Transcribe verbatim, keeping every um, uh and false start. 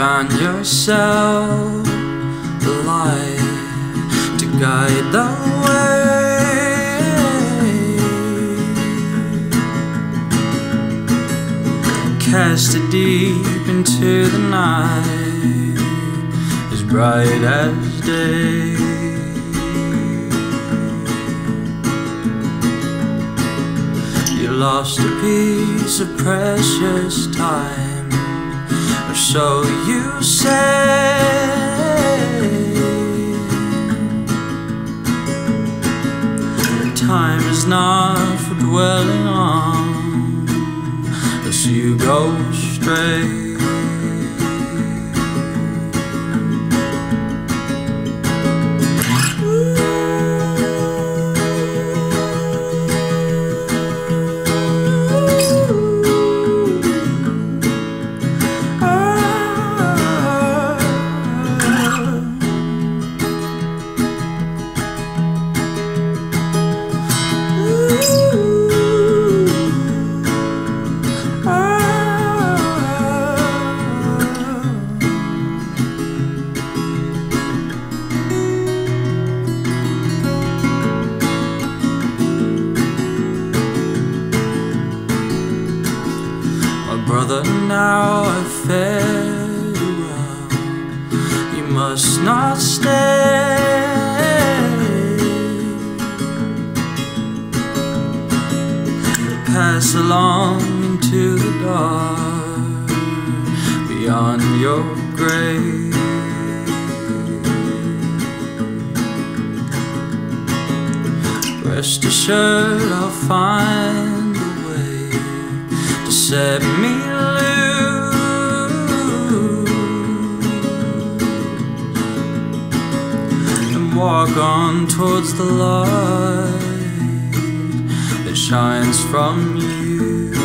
find yourself a light to guide the way. Cast it deep into the night, as bright as day. You lost a piece of precious time, or so you say. Time is not for dwelling on, lest you go astray. Brother, now I've fared you well. You must not stay. Pass along into the dark, beyond your grave. Rest assured I'll find a way to set me walk on towards the light that shines from you.